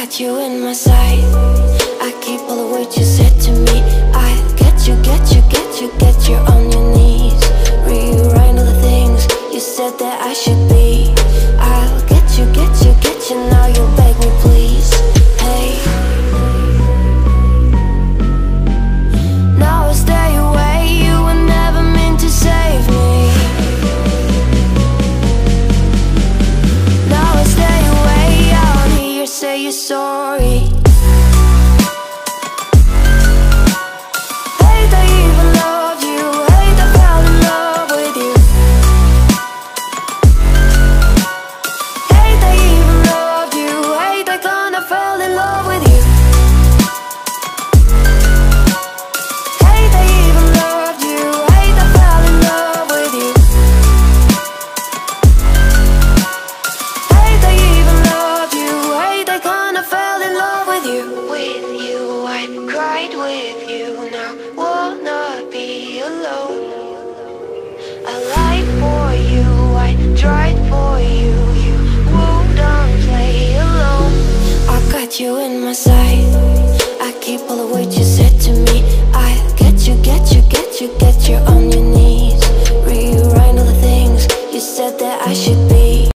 got you in my sight. I keep all the words you said to me. I'll get you, get you, get you, get you on your knees. Rewrite all the things you said that I should be. I'll get you, get you, get you, now you beg me please. Hey, now I stay away, you were never meant to save me. Now I stay away, I wanna hear you say you're sorry. Hate I even love you, hate I fell in love with you. Hate I even loved you, hate I kinda fell in love with you. Hate I even loved you, hate I fell in love with you. Hate I even loved you, hate I kinda fell in love with you. With you, I cried with you, now wanna be alone. I lied for you, I tried for you, you wouldn't play alone. I got you in my sight, I keep all the words you said to me.